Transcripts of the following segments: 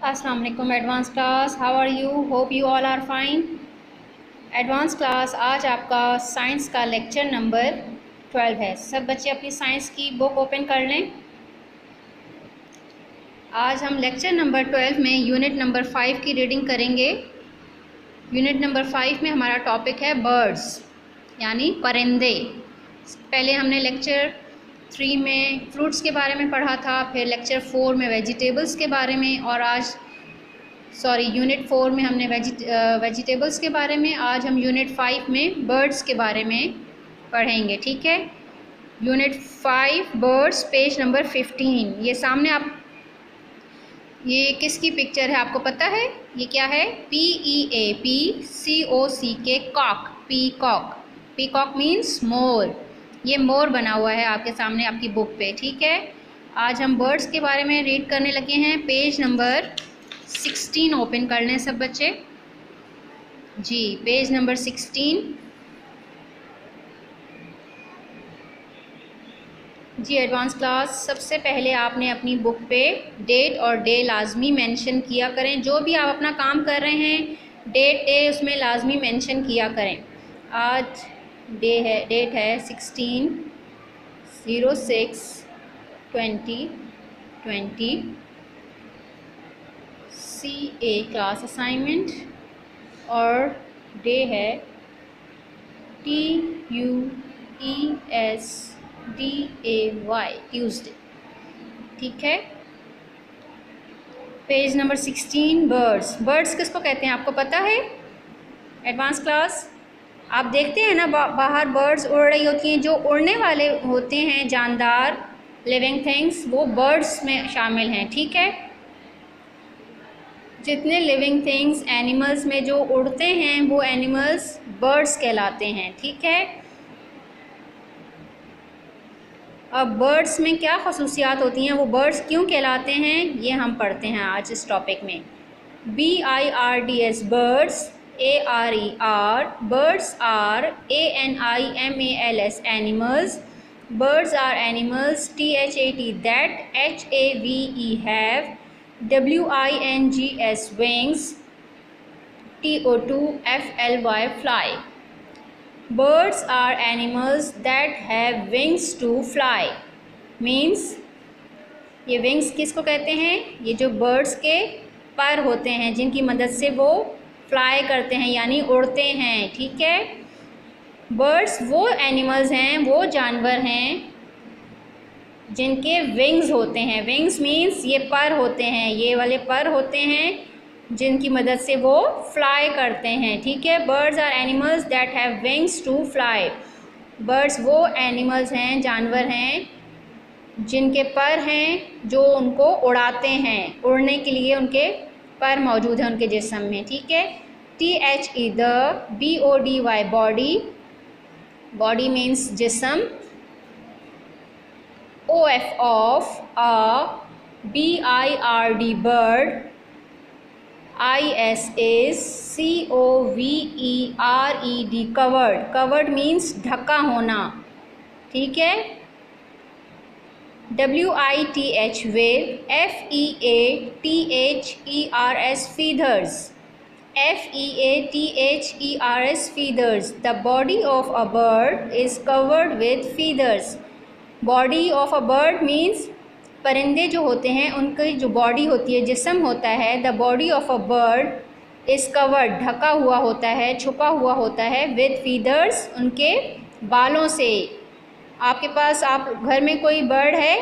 अस्सलाम वालेकुम advance class, how are you? Hope you all are fine. Advance class, आज आपका साइंस का लेक्चर नंबर 12 है। सब बच्चे अपनी साइंस की बुक ओपन कर लें। आज हम लेक्चर नंबर 12 में यूनिट नंबर 5 की रीडिंग करेंगे। यूनिट नंबर 5 में हमारा टॉपिक है बर्ड्स, यानी परिंदे। पहले हमने लेक्चर 3 में फ्रूट्स के बारे में पढ़ा था, फिर लेक्चर 4 में वेजिटेबल्स के बारे में, और आज यूनिट 4 में हमने वेजिटेबल्स के बारे में। आज हम यूनिट 5 में बर्ड्स के बारे में पढ़ेंगे, ठीक है। Unit 5 birds, page number 15। ये सामने आप, ये किसकी पिक्चर है आपको पता है? ये क्या है? PEAPCOCK, cock, peacock. Peacock means मोर। ये मोर बना हुआ है आपके सामने आपकी बुक पे, ठीक है। आज हम बर्ड्स के बारे में रीड करने लगे हैं। पेज नंबर 16 ओपन कर लें सब बच्चे जी। पेज नंबर 16 जी। एडवांस क्लास, सबसे पहले आपने अपनी बुक पे डेट और डे लाजमी मेंशन किया करें। जो भी आप अपना काम कर रहे हैं, डेट डे उसमें लाजमी मेंशन किया करें। आज डेट है 16/06/2020। CA क्लास असाइनमेंट, और डे है TUESDAY, ट्यूसडे, ठीक है। Page number 16 birds. बर्ड्स किसको कहते हैं आपको पता है? एडवांस क्लास, आप देखते हैं ना बाहर बर्ड्स उड़ रही होती हैं। जो उड़ने वाले होते हैं जानदार, लिविंग थिंग्स, वो बर्ड्स में शामिल हैं, ठीक है। जितने लिविंग थिंग्स एनिमल्स में जो उड़ते हैं वो एनिमल्स बर्ड्स कहलाते हैं, ठीक है। अब बर्ड्स में क्या खसूसियात होती हैं, वो बर्ड्स क्यों कहलाते हैं, ये हम पढ़ते हैं आज इस टॉपिक में। BIRDS birds, ARER birds are ANIMALS animals. Birds are animals. THAT that, HAVE have, WINGS wings, TO2 FLY fly. Birds are animals that have wings to fly. Means ये wings किसको कहते हैं? ये जो birds के पर होते हैं जिनकी मदद से वो फ्लाई करते हैं, यानी उड़ते हैं, ठीक है। बर्ड्स वो एनिमल्स हैं, वो जानवर हैं जिनके विंग्स होते हैं। विंग्स मीन्स ये पर होते हैं, ये वाले पर होते हैं जिनकी मदद से वो फ्लाई करते हैं, ठीक है। Birds are animals that have wings to fly. Birds वो एनिमल्स हैं, जानवर हैं जिनके पर हैं, जो उनको उड़ाते हैं। उड़ने के लिए उनके पर मौजूद है उनके जिस्म में, ठीक है। THE the, BODY body, body means जिस्म। OF of, a, BIRD bird, IS is, COVERED covered. Covered means ढका होना, ठीक है। WITH with, FEATHERS feathers, FEATHERS feathers. The body of a bird is covered with feathers. Body of a bird means परिंदे जो होते हैं उनकी जो बॉडी होती है, जिस्म होता है, the body of a bird is covered, ढका हुआ होता है, छुपा हुआ होता है, विद फीदर्स, उनके बालों से। आपके पास, आप घर में कोई बर्ड है,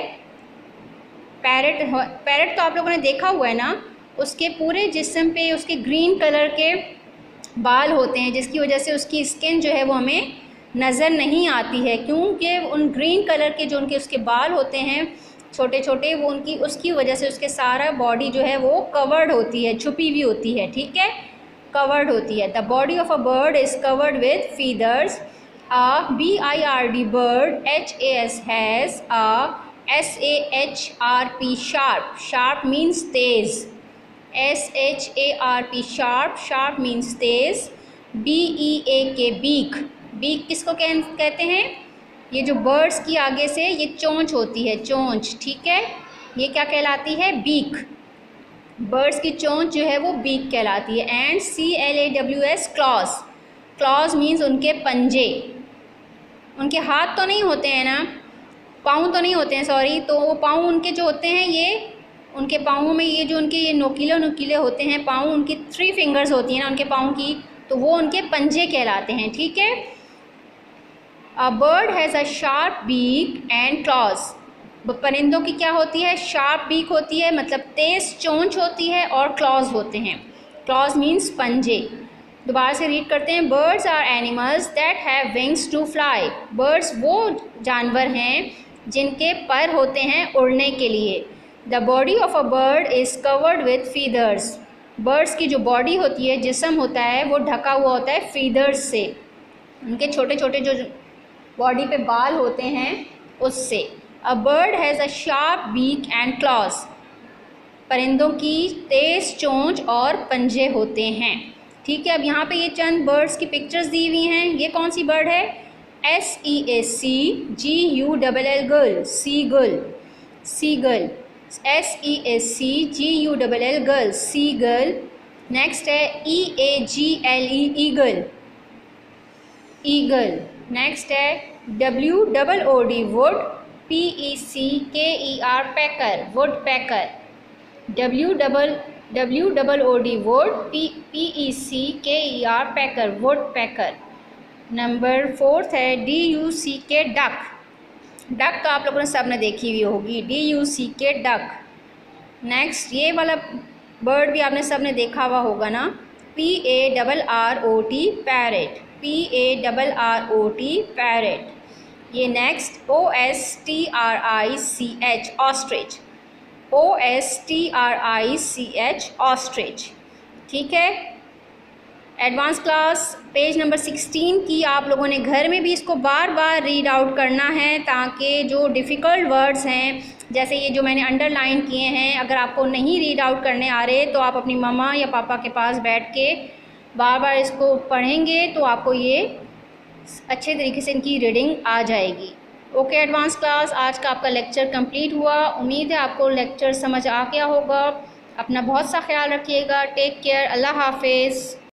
पैरट तो आप लोगों ने देखा हुआ है ना, उसके पूरे जिस्म पे उसके ग्रीन कलर के बाल होते हैं, जिसकी वजह से उसकी स्किन जो है वो हमें नज़र नहीं आती है, क्योंकि उन ग्रीन कलर के जो उनके उसके बाल होते हैं छोटे छोटे, वो उसकी वजह से उसके सारा बॉडी जो है वो कवर्ड होती है, छुपी हुई होती है, ठीक है, कवर्ड होती है। The body of a bird is covered with feathers. A BIRD bird, HAS has, a SHARP sharp, sharp means तेज, SHARP sharp, sharp means तेज। BEAK beak, beak किसको कहते हैं? ये जो बर्ड्स की आगे से ये चोंच होती है, चोंच, ठीक है, ये क्या कहलाती है? बीक। बर्ड्स की चोंच जो है वो बीक कहलाती है। And CLAWS claws, claws means उनके पंजे। उनके हाथ तो नहीं होते हैं ना, पाँव तो नहीं होते हैं, सॉरी, तो वो पाँव उनके जो होते हैं, ये उनके पाँवों में ये जो उनके ये नोकीले नोकीले होते हैं पाँव, उनकी 3 फिंगर्स होती हैं ना उनके पाँव की, तो वो उनके पंजे कहलाते हैं। ठीक है। A bird has a sharp beak and claws. परिंदों की क्या होती है? शार्प बीक होती है, मतलब तेज चोंच होती है, और क्लॉज होते हैं। क्लॉज मीन्स पंजे। दोबारा से रीड करते हैं। Birds are animals that have wings to fly. Birds वो जानवर हैं जिनके पर होते हैं उड़ने के लिए। The body of a bird is covered with feathers. Birds की जो बॉडी होती है, जिस्म होता है, वो ढका हुआ होता है फीदर्स से, उनके छोटे छोटे जो बॉडी पे बाल होते हैं उससे। A bird has a sharp beak and claws. परिंदों की तेज चोंच और पंजे होते हैं। ठीक है। अब यहाँ पे ये चंद बर्ड्स की पिक्चर्स दी हुई हैं। ये कौन सी बर्ड है? SEACGULL gull, seagull, seagull, SEACGULL gull, seagull. Next है EAGLE ईगल, ईगल। नेक्स्ट है WOOD wood, PECKER pecker, woodpecker, WOOD wood, PECKER pecker, woodpecker. Number 4 है DUCK डक। डक का आप लोगों ने सब ने देखी हुई होगी, DUCK डक। नेक्स्ट ये वाला बर्ड भी आपने सब ने देखा हुआ होगा ना, PARROT पैरेट, PARROT पैरेट। ये next OSTRICH ostrich, OSTRICH ostrich. ठीक है। एडवांस क्लास पेज नंबर 16 की आप लोगों ने घर में भी इसको बार बार रीड आउट करना है, ताकि जो डिफ़िकल्ट वर्ड्स हैं, जैसे ये जो मैंने अंडरलाइन किए हैं, अगर आपको नहीं रीड आउट करने आ रहे तो आप अपनी मम्मा या पापा के पास बैठ के बार बार इसको पढ़ेंगे तो आपको ये अच्छे तरीके से इनकी रीडिंग आ जाएगी। ओके एडवांस क्लास, आज का आपका लेक्चर कंप्लीट हुआ। उम्मीद है आपको लेक्चर समझ आ गया होगा। अपना बहुत सा ख्याल रखिएगा। Take care. अल्लाह हाफिज़।